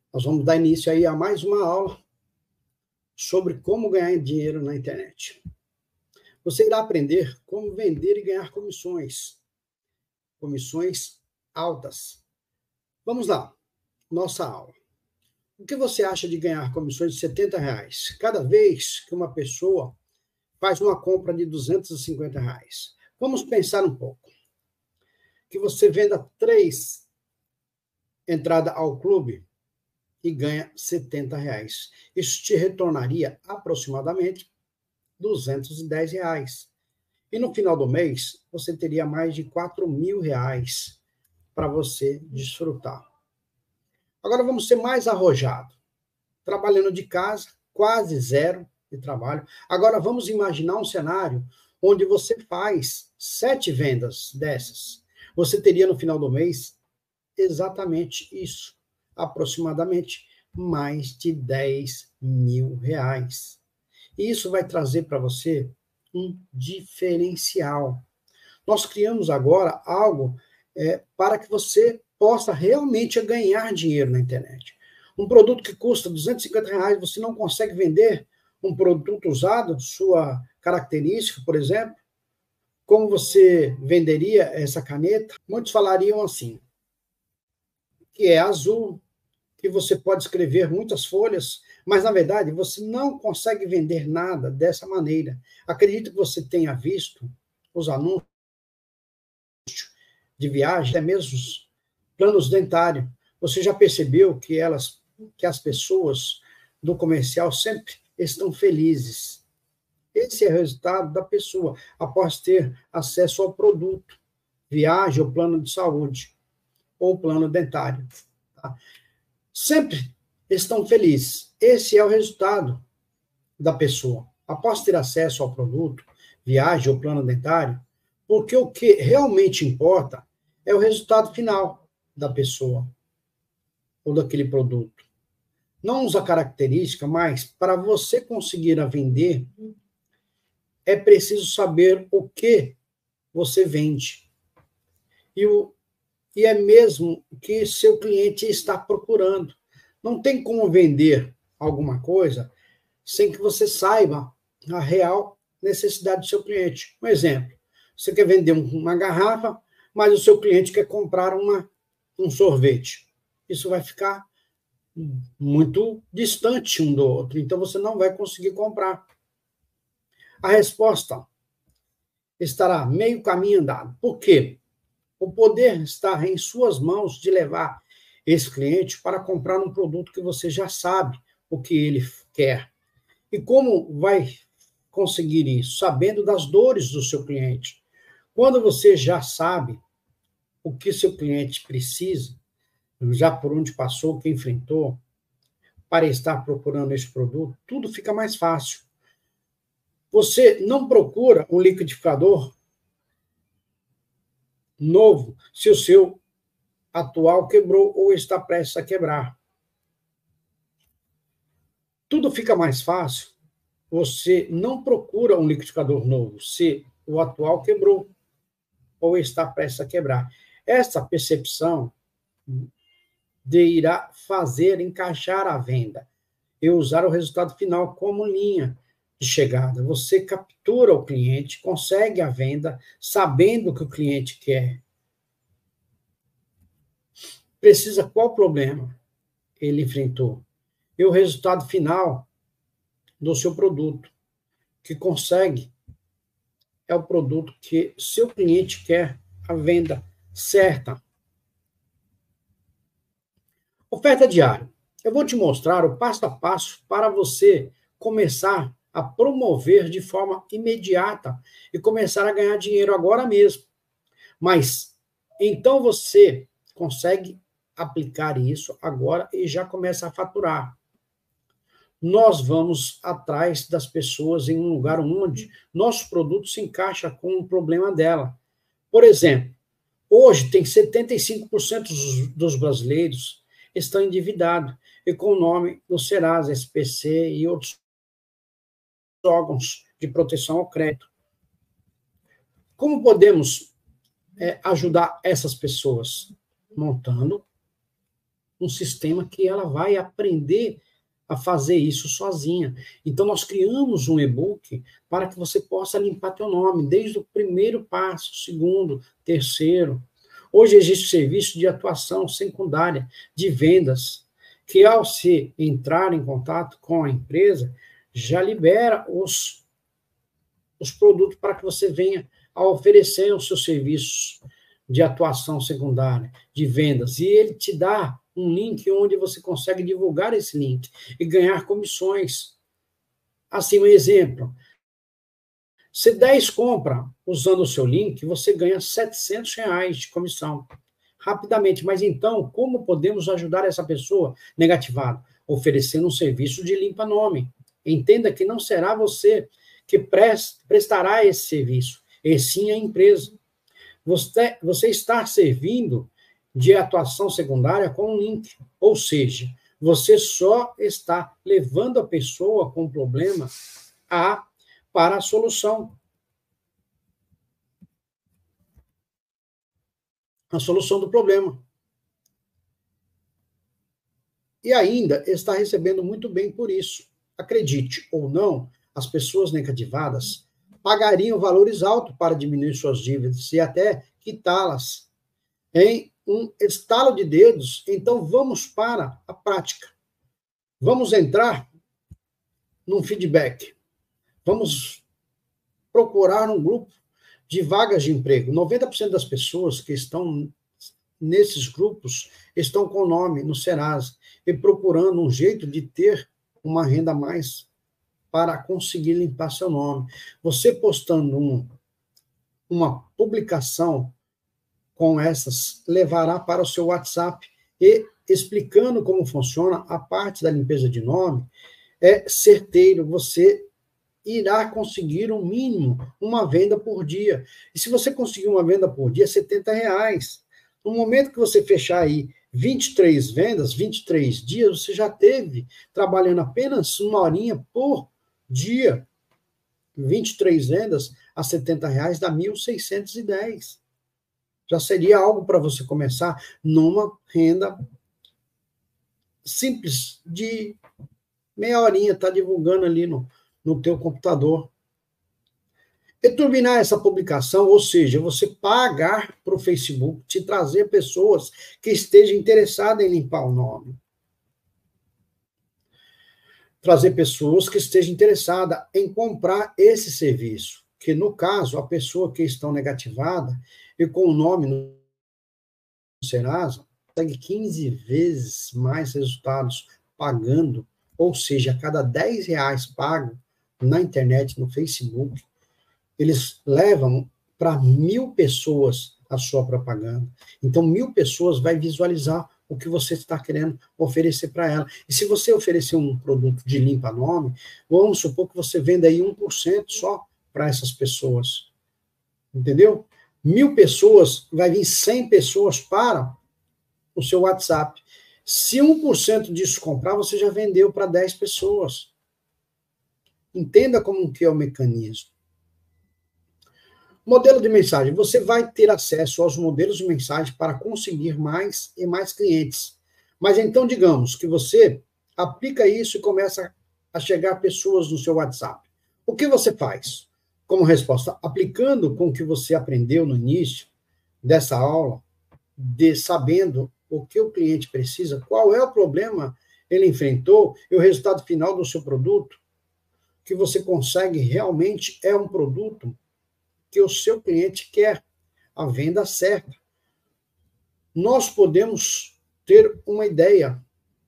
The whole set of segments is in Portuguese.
Nós vamos dar início aí a mais uma aula sobre como ganhar dinheiro na internet. Você irá aprender como vender e ganhar comissões altas. Vamos lá, nossa aula. O que você acha de ganhar comissões de R$70 cada vez que uma pessoa faz uma compra de R$250? Vamos pensar um pouco. Que você venda 3 entradas ao clube e ganha R$70. Isso te retornaria aproximadamente R$210. E no final do mês, você teria mais de R$4.000 para você desfrutar. Agora vamos ser mais arrojado. Trabalhando de casa, quase zero de trabalho. Agora vamos imaginar um cenário onde você faz 7 vendas dessas. Você teria no final do mês exatamente isso, aproximadamente mais de R$10.000. E isso vai trazer para você um diferencial. Nós criamos agora algo para que você possa realmente ganhar dinheiro na internet. Um produto que custa R$250, você não consegue vender um produto usado, sua característica, por exemplo, como você venderia essa caneta? Muitos falariam assim, que é azul, que você pode escrever muitas folhas, mas, na verdade, você não consegue vender nada dessa maneira. Acredito que você tenha visto os anúncios de viagem, até mesmo os planos dentários. Você já percebeu que as pessoas do comercial sempre estão felizes. Esse é o resultado da pessoa, após ter acesso ao produto, viagem ou plano de saúde, ou plano dentário. Tá? Sempre estão felizes. Esse é o resultado da pessoa. Após ter acesso ao produto, viagem ou plano dentário, porque o que realmente importa é o resultado final da pessoa ou daquele produto. Não usa característica, mas para você conseguir a vender, é preciso saber o que você vende. E é mesmo que seu cliente está procurando. Não tem como vender alguma coisa sem que você saiba a real necessidade do seu cliente. Um exemplo, você quer vender uma garrafa, mas o seu cliente quer comprar um sorvete. Isso vai ficar muito distante um do outro, então você não vai conseguir comprar. A resposta estará meio caminho andado. Por quê? O poder está em suas mãos de levar esse cliente para comprar um produto que você já sabe o que ele quer. E como vai conseguir isso? Sabendo das dores do seu cliente. Quando você já sabe o que seu cliente precisa, já por onde passou, o que enfrentou, para estar procurando esse produto, tudo fica mais fácil. Você não procura um liquidificador novo se o seu atual quebrou ou está prestes a quebrar. Tudo fica mais fácil. Você não procura um liquidificador novo se o atual quebrou ou está prestes a quebrar. Essa percepção irá fazer encaixar a venda e usar o resultado final como linha de chegada. Você captura o cliente, consegue a venda, sabendo o que o cliente quer. Precisa qual problema ele enfrentou? E o resultado final do seu produto, que consegue, é o produto que seu cliente quer, a venda certa. Oferta diária. Eu vou te mostrar o passo a passo para você começar a promover de forma imediata e começar a ganhar dinheiro agora mesmo. Mas, então você consegue aplicar isso agora e já começa a faturar. Nós vamos atrás das pessoas em um lugar onde nosso produto se encaixa com o problema dela. Por exemplo, hoje tem 75% dos brasileiros estão endividados e com o nome do Serasa, SPC e outros órgãos de proteção ao crédito. Como podemos ajudar essas pessoas? Montando um sistema que ela vai aprender a fazer isso sozinha. Então, nós criamos um e-book para que você possa limpar teu nome, desde o primeiro passo, segundo, terceiro. Hoje existe serviço de atuação secundária, de vendas, que ao se entrar em contato com a empresa, já libera os produtos para que você venha a oferecer os seus serviços de atuação secundária, de vendas. E ele te dá um link onde você consegue divulgar esse link e ganhar comissões. Assim, um exemplo. Se 10 compra usando o seu link, você ganha R$ 700 de comissão. Rapidamente. Mas então, como podemos ajudar essa pessoa negativada? Oferecendo um serviço de limpa-nome. Entenda que não será você que prestará esse serviço, e sim a empresa. Você está servindo de atuação secundária com um link, ou seja, você só está levando a pessoa com problema para a solução. A solução do problema. E ainda está recebendo muito bem por isso. Acredite ou não, as pessoas negativadas pagariam valores altos para diminuir suas dívidas e até quitá-las em um estalo de dedos. Então, vamos para a prática. Vamos entrar num feedback. Vamos procurar um grupo de vagas de emprego. 90% das pessoas que estão nesses grupos estão com o nome no Serasa e procurando um jeito de ter uma renda a mais para conseguir limpar seu nome. Você postando uma publicação com essas levará para o seu WhatsApp e explicando como funciona a parte da limpeza de nome, é certeiro, você irá conseguir um mínimo, uma venda por dia. E se você conseguir uma venda por dia, R$ 70. No momento que você fechar aí 23 vendas, 23 dias, você já teve trabalhando apenas uma horinha por dia. 23 vendas a R$ 70 dá 1.610. Já seria algo para você começar numa renda simples de meia horinha, tá divulgando ali no teu computador. E turbinar essa publicação, ou seja, você pagar para o Facebook te trazer pessoas que estejam interessadas em limpar o nome. Trazer pessoas que estejam interessadas em comprar esse serviço, que no caso, a pessoa que está negativada e com o nome no Serasa, consegue 15 vezes mais resultados pagando, ou seja, a cada R$ 10 pago na internet, no Facebook, eles levam para 1.000 pessoas a sua propaganda. Então, 1.000 pessoas vai visualizar o que você está querendo oferecer para ela. E se você oferecer um produto de limpa-nome, vamos supor que você venda aí 1% só para essas pessoas. Entendeu? 1.000 pessoas, vai vir 100 pessoas para o seu WhatsApp. Se 1% disso comprar, você já vendeu para 10 pessoas. Entenda como que é o mecanismo. Modelo de mensagem. Você vai ter acesso aos modelos de mensagem para conseguir mais e mais clientes. Mas então, digamos que você aplica isso e começa a chegar pessoas no seu WhatsApp. O que você faz? Como resposta, aplicando com o que você aprendeu no início dessa aula, sabendo o que o cliente precisa, qual é o problema ele enfrentou e o resultado final do seu produto, que você consegue realmente é um produto que o seu cliente quer, a venda certa. Nós podemos ter uma ideia,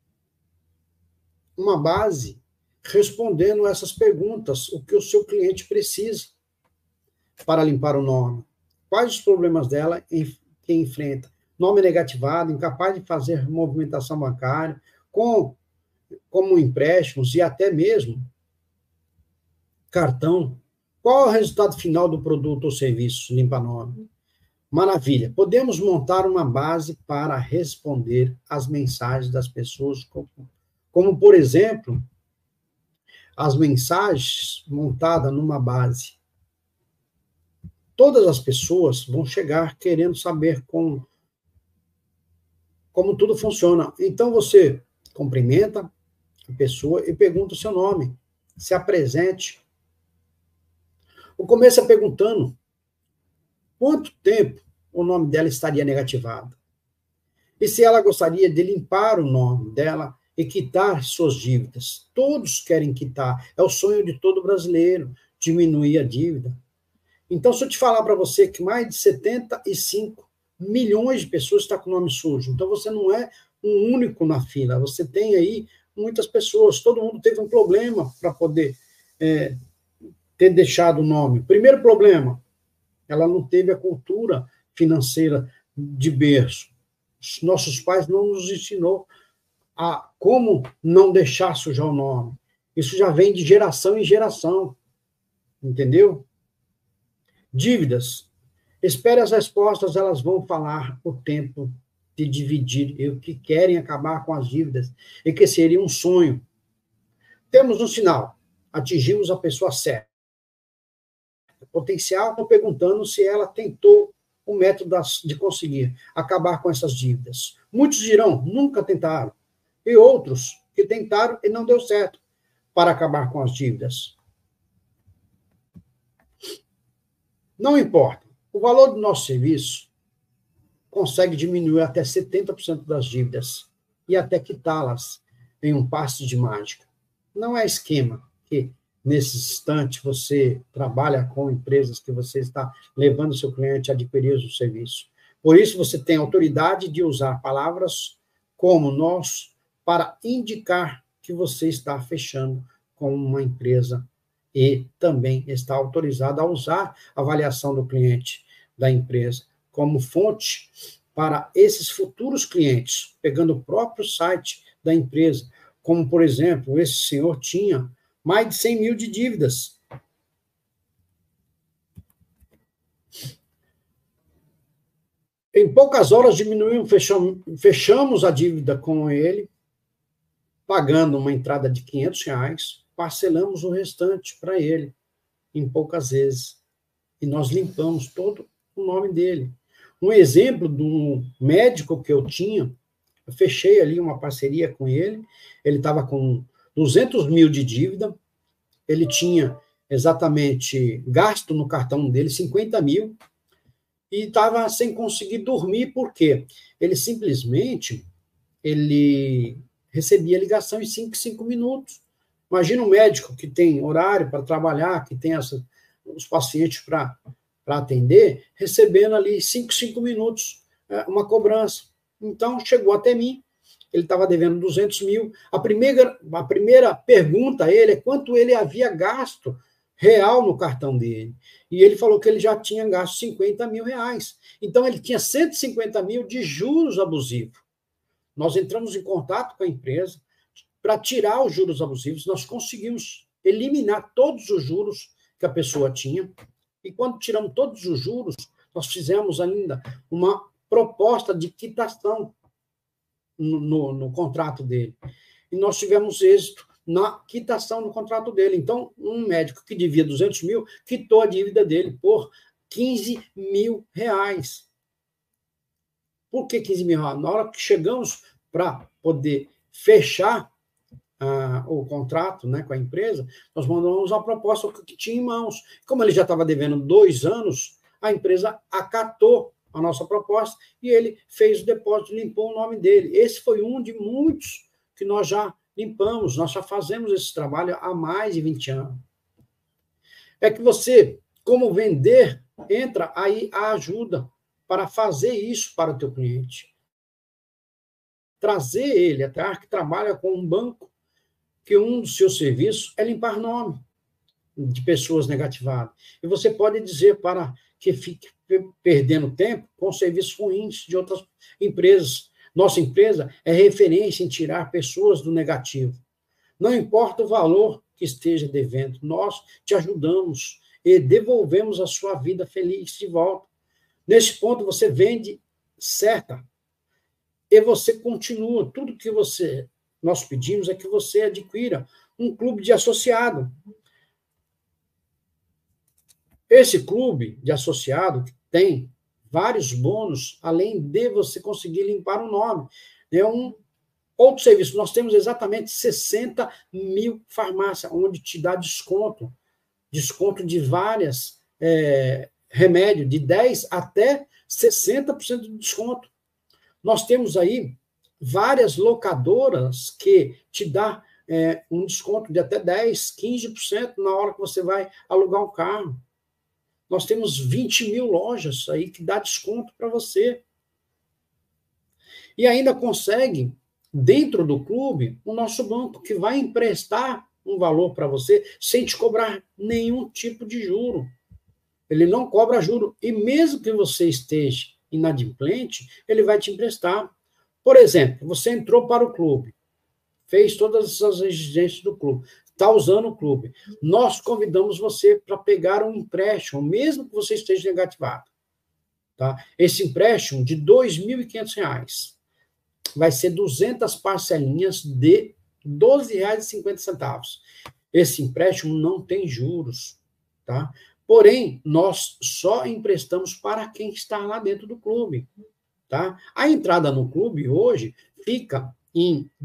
uma base, respondendo essas perguntas, o que o seu cliente precisa para limpar o nome, quais os problemas dela que enfrenta, nome negativado, incapaz de fazer movimentação bancária, como empréstimos e até mesmo cartão. Qual é o resultado final do produto ou serviço limpa-nome? Maravilha. Podemos montar uma base para responder às mensagens das pessoas, como por exemplo, as mensagens montadas numa base. Todas as pessoas vão chegar querendo saber como como tudo funciona. Então, você cumprimenta a pessoa e pergunta o seu nome. Se apresente. O começo é perguntando quanto tempo o nome dela estaria negativado. E se ela gostaria de limpar o nome dela e quitar suas dívidas. Todos querem quitar. É o sonho de todo brasileiro, diminuir a dívida. Então, se eu te falar para você que mais de 75 milhões de pessoas estão com o nome sujo, então você não é um único na fila, você tem aí muitas pessoas, todo mundo teve um problema para poder ter deixado o nome. Primeiro problema, ela não teve a cultura financeira de berço. Nossos pais não nos ensinou a como não deixar sujar o nome. Isso já vem de geração em geração, entendeu? Dívidas. Espere as respostas, elas vão falar o tempo de dividir e o que querem acabar com as dívidas e que seria um sonho. Temos um sinal, atingimos a pessoa certa. Potencial, estou perguntando se ela tentou o método de conseguir acabar com essas dívidas. Muitos dirão, nunca tentaram. E outros que tentaram e não deu certo para acabar com as dívidas. Não importa. O valor do nosso serviço consegue diminuir até 70% das dívidas e até quitá-las em um passe de mágica. Não é esquema que, nesse instante, você trabalha com empresas que você está levando o seu cliente a adquirir o serviço. Por isso, você tem autoridade de usar palavras como nós para indicar que você está fechando com uma empresa e também está autorizado a usar a avaliação do cliente da empresa como fonte para esses futuros clientes, pegando o próprio site da empresa, como, por exemplo, esse senhor tinha mais de 100 mil de dívidas. Em poucas horas diminuímos, fechamos a dívida com ele, pagando uma entrada de R$ 500, parcelamos o restante para ele, em poucas vezes. E nós limpamos todo o nome dele. Um exemplo de um médico que eu tinha, eu fechei ali uma parceria com ele, ele estava com 200 mil de dívida, ele tinha exatamente gasto no cartão dele 50 mil, e estava sem conseguir dormir, por quê? Ele simplesmente recebia ligação em 5 minutos. Imagina um médico que tem horário para trabalhar, que tem os pacientes para atender, recebendo ali 5 minutos uma cobrança. Então, chegou até mim, ele estava devendo 200 mil. A primeira pergunta a ele é quanto ele havia gasto real no cartão dele. E ele falou que ele já tinha gasto 50 mil reais. Então, ele tinha 150 mil de juros abusivos. Nós entramos em contato com a empresa para tirar os juros abusivos, nós conseguimos eliminar todos os juros que a pessoa tinha, e quando tiramos todos os juros, nós fizemos ainda uma proposta de quitação no contrato dele. E nós tivemos êxito na quitação no contrato dele. Então, um médico que devia 200 mil, quitou a dívida dele por 15 mil reais. Por que 15 mil reais? Na hora que chegamos para poder fechar o contrato, né, com a empresa, nós mandamos a proposta que tinha em mãos. Como ele já estava devendo 2 anos, a empresa acatou a nossa proposta e ele fez o depósito, limpou o nome dele. Esse foi um de muitos que nós já limpamos, nós já fazemos esse trabalho há mais de 20 anos. É que você, como vender, entra aí a ajuda para fazer isso para o teu cliente. Trazer ele até que trabalha com um banco, que um dos seus serviços é limpar nome de pessoas negativadas. E você pode dizer para que fique perdendo tempo com serviços ruins de outras empresas. Nossa empresa é referência em tirar pessoas do negativo. Não importa o valor que esteja devendo, nós te ajudamos e devolvemos a sua vida feliz de volta. Nesse ponto, você vende certa e você continua. Tudo que nós pedimos é que você adquira um clube de associado. Esse clube de associado, que tem vários bônus, além de você conseguir limpar o nome. É um outro serviço. Nós temos exatamente 60 mil farmácias, onde te dá desconto. Desconto de várias remédios, de 10% até 60% de desconto. Nós temos aí várias locadoras que te dá um desconto de até 10%, 15% na hora que você vai alugar um carro. Nós temos 20 mil lojas aí que dá desconto para você. E ainda consegue, dentro do clube, o nosso banco, que vai emprestar um valor para você sem te cobrar nenhum tipo de juro. Ele não cobra juro. E mesmo que você esteja inadimplente, ele vai te emprestar. Por exemplo, você entrou para o clube, fez todas as exigências do clube, está usando o clube. Nós convidamos você para pegar um empréstimo, mesmo que você esteja negativado. Tá? Esse empréstimo de R$ 2.500 vai ser 200 parcelinhas de R$ 12,50. Esse empréstimo não tem juros, tá? Porém, nós só emprestamos para quem está lá dentro do clube, tá? A entrada no clube hoje fica em R$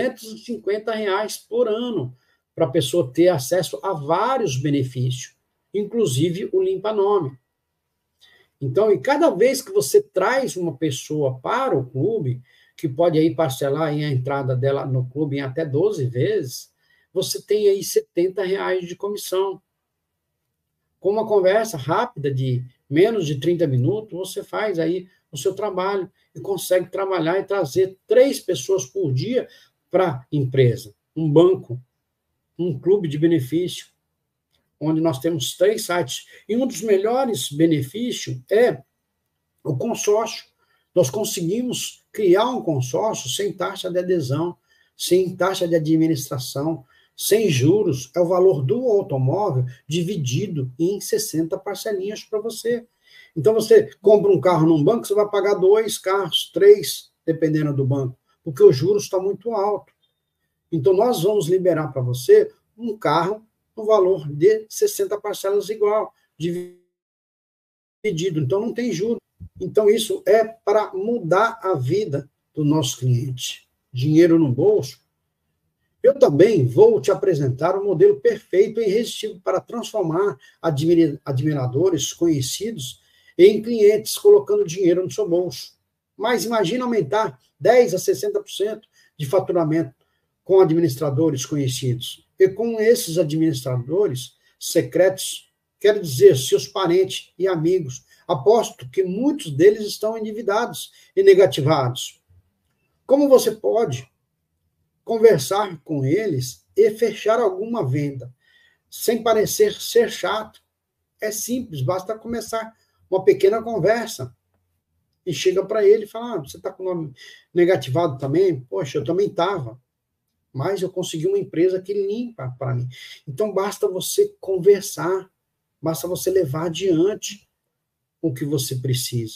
250 por ano, para a pessoa ter acesso a vários benefícios, inclusive o limpa-nome. Então, e cada vez que você traz uma pessoa para o clube, que pode aí parcelar a entrada dela no clube em até 12 vezes, você tem aí R$ 70 de comissão. Com uma conversa rápida de menos de 30 minutos, você faz aí o seu trabalho e consegue trabalhar e trazer 3 pessoas por dia para a empresa. Um banco, um clube de benefício, onde nós temos 3 sites. E um dos melhores benefícios é o consórcio. Nós conseguimos criar um consórcio sem taxa de adesão, sem taxa de administração, sem juros. É o valor do automóvel dividido em 60 parcelinhas para você. Então, você compra um carro num banco, você vai pagar 2 carros, 3, dependendo do banco, porque o juros está muito alto. Então, nós vamos liberar para você um carro no valor de 60 parcelas igual, dividido. Então, não tem juros. Então, isso é para mudar a vida do nosso cliente. Dinheiro no bolso. Eu também vou te apresentar o modelo perfeito e irresistível para transformar admiradores conhecidos em clientes, colocando dinheiro no seu bolso. Mas imagina aumentar 10% a 60% de faturamento com administradores conhecidos. E com esses administradores secretos, quero dizer, seus parentes e amigos, aposto que muitos deles estão endividados e negativados. Como você pode conversar com eles e fechar alguma venda, sem parecer ser chato? É simples, basta começar uma pequena conversa e chega para ele e fala: você está com o nome negativado também? Poxa, eu também estava, mas eu consegui uma empresa que limpa para mim. Então, basta você conversar, basta você levar adiante o que você precisa.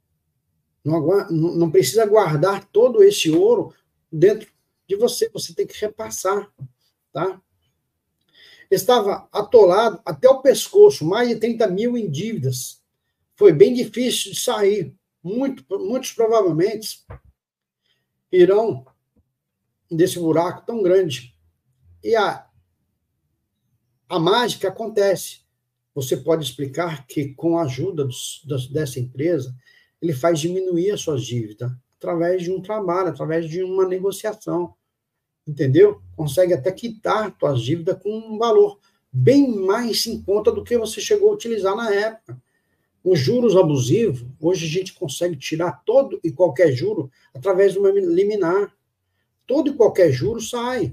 Não precisa guardar todo esse ouro dentro de você, você tem que repassar, tá? Estava atolado até o pescoço, mais de 30 mil em dívidas. Foi bem difícil de sair. Muitos provavelmente irão desse buraco tão grande. E a mágica acontece. Você pode explicar que, com a ajuda dessa empresa, ele faz diminuir as suas dívidas através de um trabalho, através de uma negociação. Entendeu? Consegue até quitar suas dívidas com um valor bem mais em conta do que você chegou a utilizar na época. Os juros abusivos, hoje a gente consegue tirar todo e qualquer juro através de uma liminar. Todo e qualquer juro sai.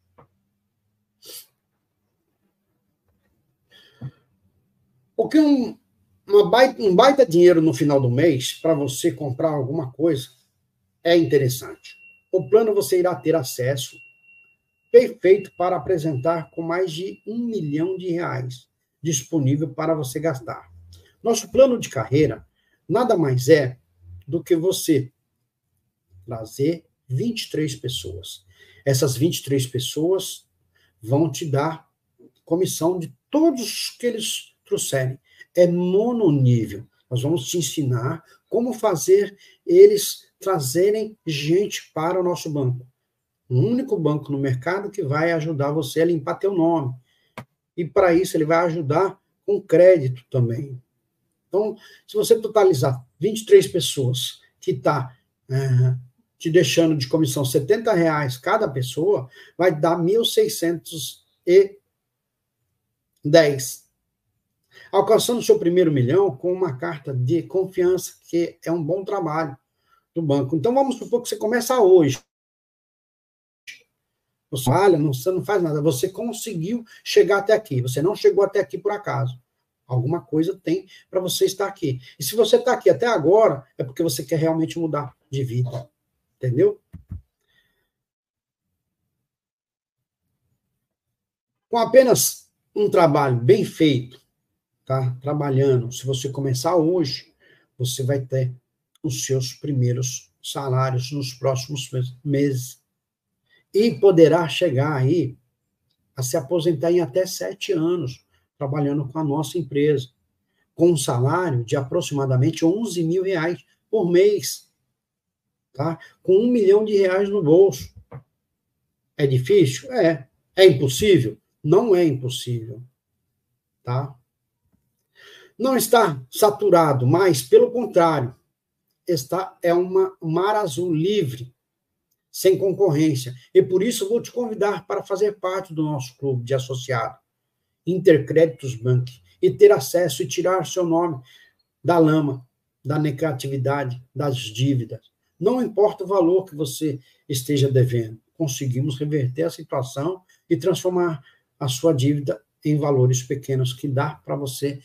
Porque um baita dinheiro no final do mês para você comprar alguma coisa é interessante. O plano você irá ter acesso perfeito para apresentar com mais de R$ 1 milhão disponível para você gastar. Nosso plano de carreira nada mais é do que você trazer 23 pessoas. Essas 23 pessoas vão te dar comissão de todos que eles trouxerem. É mononível. Nós vamos te ensinar como fazer eles trazerem gente para o nosso banco. O único banco no mercado que vai ajudar você a limpar teu nome. E para isso ele vai ajudar com crédito também. Então, se você totalizar 23 pessoas que está te deixando de comissão R$ 70 cada pessoa, vai dar 1.610. Alcançando o seu primeiro milhão com uma carta de confiança, que é um bom trabalho do banco. Então, vamos supor que você começa hoje. Você não faz nada, você conseguiu chegar até aqui, você não chegou até aqui por acaso. Alguma coisa tem para você estar aqui. E se você está aqui até agora, é porque você quer realmente mudar de vida. Entendeu? Com apenas um trabalho bem feito, tá? Trabalhando, se você começar hoje, você vai ter os seus primeiros salários nos próximos meses. E poderá chegar aí a se aposentar em até 7 anos, trabalhando com a nossa empresa, com um salário de aproximadamente R$ 11.000 por mês, tá? Com R$ 1.000.000 no bolso. É difícil? É. É impossível? Não é impossível, tá? Não está saturado, mas, pelo contrário, é um mar azul livre, sem concorrência. E por isso vou te convidar para fazer parte do nosso clube de associado, Intercréditos Bank, e ter acesso e tirar seu nome da lama, da negatividade, das dívidas. Não importa o valor que você esteja devendo, conseguimos reverter a situação e transformar a sua dívida em valores pequenos que dá para você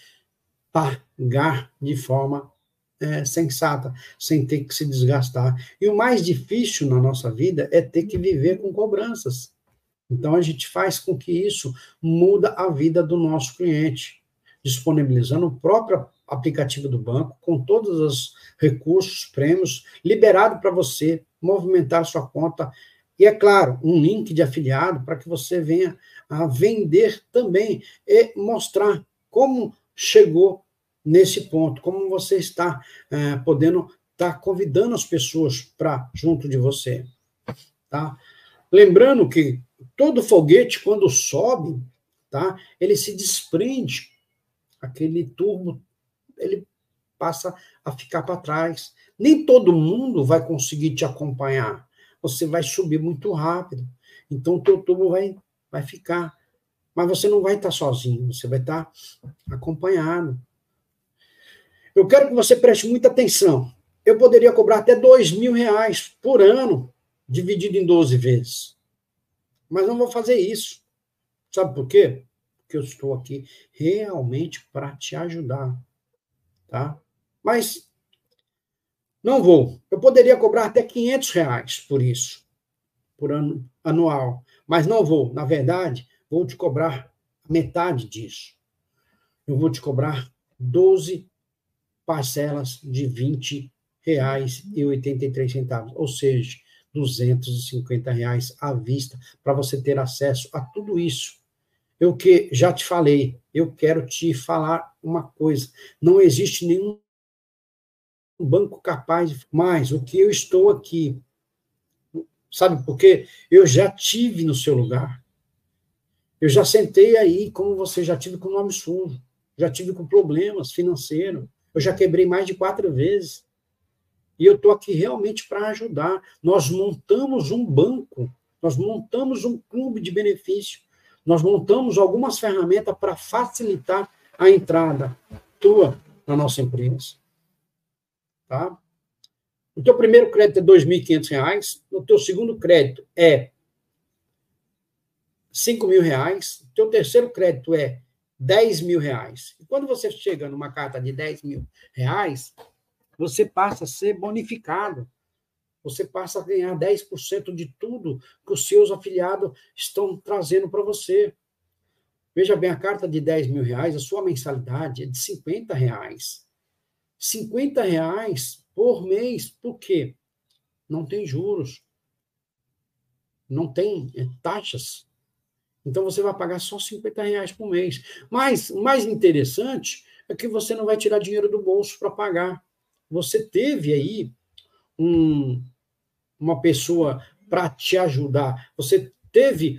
pagar de forma sensata, sem ter que se desgastar. E o mais difícil na nossa vida é ter que viver com cobranças. Então, a gente faz com que isso muda a vida do nosso cliente, disponibilizando o próprio aplicativo do banco, com todos os recursos, prêmios, liberado para você movimentar sua conta. E, é claro, um link de afiliado para que você venha a vender também e mostrar como chegou nesse ponto, como você está podendo estar convidando as pessoas para junto de você. Tá? Lembrando que todo foguete, quando sobe, tá, ele se desprende, aquele turbo, ele passa a ficar para trás. Nem todo mundo vai conseguir te acompanhar. Você vai subir muito rápido. Então, o teu turbo vai ficar. Mas você não vai estar sozinho, você vai estar acompanhado. Eu quero que você preste muita atenção. Eu poderia cobrar até R$ 2.000 por ano, dividido em 12 vezes. Mas não vou fazer isso. Sabe por quê? Porque eu estou aqui realmente para te ajudar. Tá? Mas não vou. Eu poderia cobrar até R$ 500 por isso, por ano, anual. Mas não vou. Na verdade, vou te cobrar metade disso. Eu vou te cobrar 12 parcelas de R$ 20,83, ou seja, R$ 250 à vista, para você ter acesso a tudo isso. Eu que já te falei, eu quero te falar uma coisa, não existe nenhum banco capaz, mas o que eu estou aqui, sabe por quê? Eu já tive no seu lugar, eu já sentei aí, como você já tive com o nome sujo, já tive com problemas financeiros, eu já quebrei mais de 4 vezes, e eu estou aqui realmente para ajudar. Nós montamos um banco, nós montamos um clube de benefício, nós montamos algumas ferramentas para facilitar a entrada tua na nossa empresa. Tá? O teu primeiro crédito é R$ 2.500, o teu segundo crédito é R$ 5.000, o teu terceiro crédito é R$ 10.000. E quando você chega numa carta de R$ 10.000, você passa a ser bonificado. Você passa a ganhar 10% de tudo que os seus afiliados estão trazendo para você. Veja bem, a carta de R$ 10.000, a sua mensalidade é de R$ 50. R$ 50 por mês. Por quê? Não tem juros. Não tem taxas. Então, você vai pagar só R$ 50 por mês. Mas, o mais interessante, é que você não vai tirar dinheiro do bolso para pagar. Você teve aí uma pessoa para te ajudar, você teve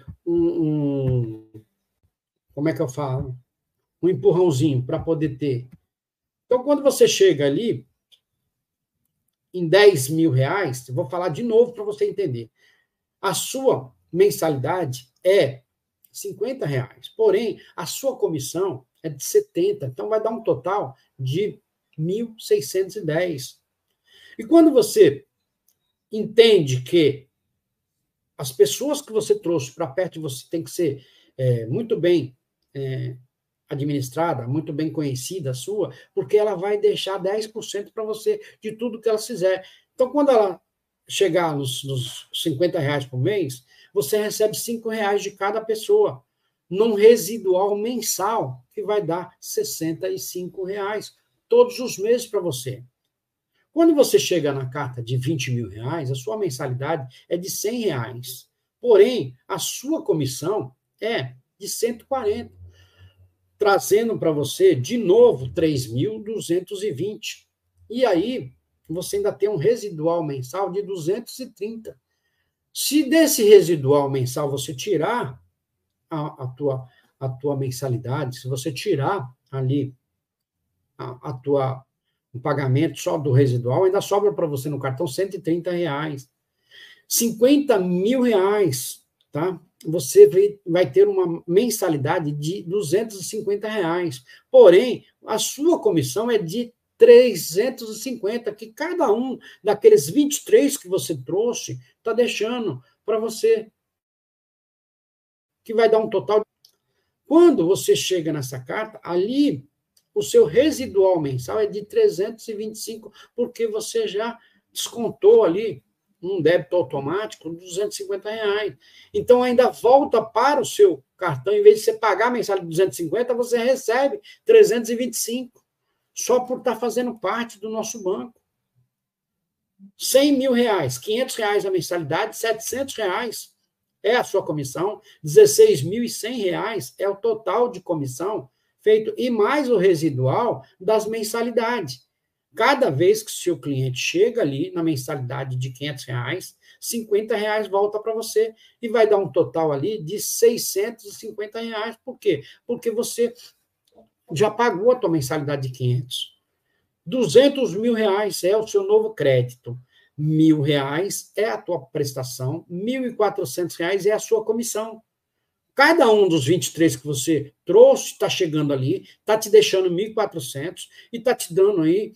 como é que eu falo? Um empurrãozinho para poder ter. Então, quando você chega ali em 10 mil reais, vou falar de novo para você entender. A sua mensalidade é 50 reais, porém, a sua comissão é de 70, então vai dar um total de 1.610. E quando você entende que as pessoas que você trouxe para perto de você tem que ser muito bem administrada, muito bem conhecida sua, porque ela vai deixar 10% para você de tudo que ela fizer. Então, quando ela chegar nos 50 reais por mês, você recebe 5 reais de cada pessoa, num residual mensal, que vai dar 65 reais, todos os meses para você. Quando você chega na carta de 20 mil reais, a sua mensalidade é de 100 reais. Porém, a sua comissão é de 140, trazendo para você, de novo, 3.220. E aí, você ainda tem um residual mensal de 230. Se desse residual mensal você tirar a tua mensalidade, se você tirar ali o pagamento só do residual, ainda sobra para você no cartão 130 reais. 50 mil reais, tá? Você vai ter uma mensalidade de 250 reais. Porém, a sua comissão é de 350, que cada um daqueles 23 que você trouxe está deixando para você, que vai dar um total. Quando você chega nessa carta, ali o seu residual mensal é de 325, porque você já descontou ali um débito automático de 250 reais. Então, ainda volta para o seu cartão, em vez de você pagar a mensalidade de 250, você recebe 325, só por estar fazendo parte do nosso banco. 100 mil reais, 500 reais a mensalidade, 700 reais é a sua comissão, 16.100 reais é o total de comissão feito, e mais o residual das mensalidades. Cada vez que o seu cliente chega ali na mensalidade de 500 reais, 50 reais volta para você e vai dar um total ali de 650 reais. Por quê? Porque você já pagou a tua mensalidade de 500. 200 mil reais é o seu novo crédito. 1.000 reais é a tua prestação, 1.400 reais é a sua comissão. Cada um dos 23 que você trouxe está chegando ali, está te deixando 1.400 e está te dando aí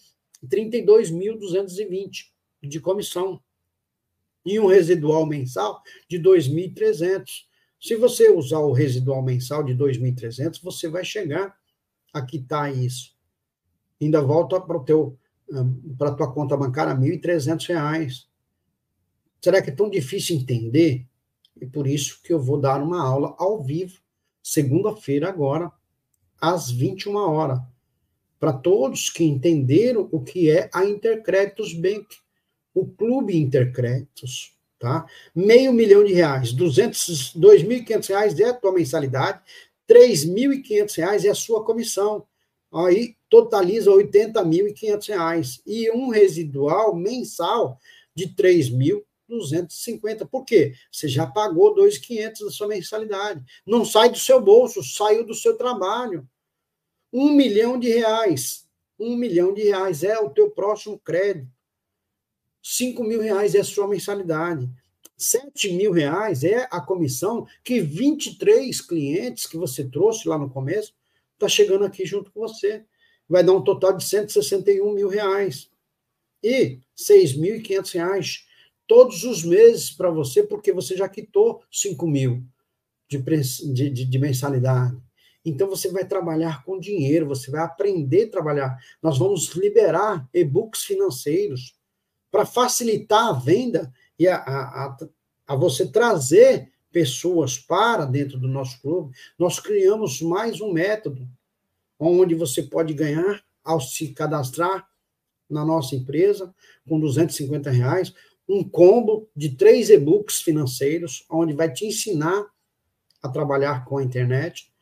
32.220 de comissão. E um residual mensal de 2.300. Se você usar o residual mensal de 2.300, você vai chegar a quitar isso. Ainda volta para a tua conta bancária R$ 1.300. Será que é tão difícil entender? E por isso que eu vou dar uma aula ao vivo, segunda-feira agora, às 21 horas, para todos que entenderam o que é a Intercréditos Bank, o Clube Intercréditos, tá? R$500 mil, R$2.500 é a tua mensalidade, R$3.500 é a sua comissão. Aí totaliza R$80.500 e um residual mensal de 3.250. Por quê? Você já pagou 2.500 da sua mensalidade. Não sai do seu bolso, saiu do seu trabalho. R$1 milhão. R$1 milhão é o teu próximo crédito. R$5.000 é a sua mensalidade. R$7.000 é a comissão que 23 clientes que você trouxe lá no começo está chegando aqui junto com você. Vai dar um total de R$161 mil. E R$6.500 todos os meses para você, porque você já quitou 5 mil de mensalidade. Então, você vai trabalhar com dinheiro, você vai aprender a trabalhar. Nós vamos liberar e-books financeiros para facilitar a venda e a você trazer pessoas para dentro do nosso clube. Nós criamos mais um método onde você pode ganhar ao se cadastrar na nossa empresa com R$250, um combo de 3 e-books financeiros, onde vai te ensinar a trabalhar com a internet.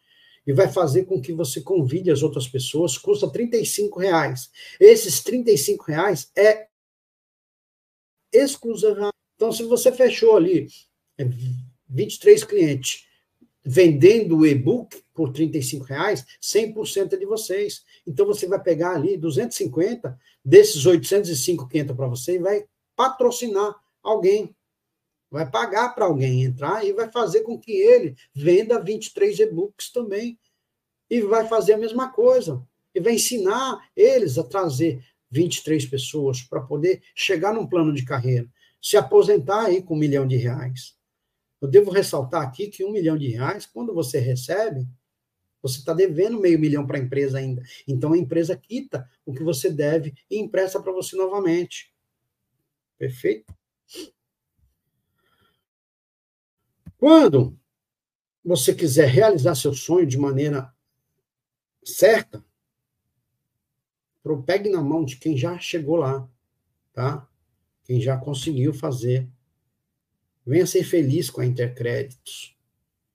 e vai fazer com que você convide as outras pessoas, custa R$ 35. Esses R$ 35 é exclusivamente. Então, se você fechou ali 23 clientes vendendo o e-book por R$ 35, 100% é de vocês. Então, você vai pegar ali 250 desses 805 que entram para você e vai patrocinar alguém. Vai pagar para alguém entrar e vai fazer com que ele venda 23 e-books também. E vai fazer a mesma coisa. E vai ensinar eles a trazer 23 pessoas para poder chegar num plano de carreira. Se aposentar aí com R$ 1 milhão. Eu devo ressaltar aqui que R$ 1 milhão, quando você recebe, você está devendo meio milhão para a empresa ainda. Então a empresa quita o que você deve e empresta para você novamente. Perfeito? Quando você quiser realizar seu sonho de maneira certa, pegue na mão de quem já chegou lá, tá? Quem já conseguiu fazer. Venha ser feliz com a Intercréditos.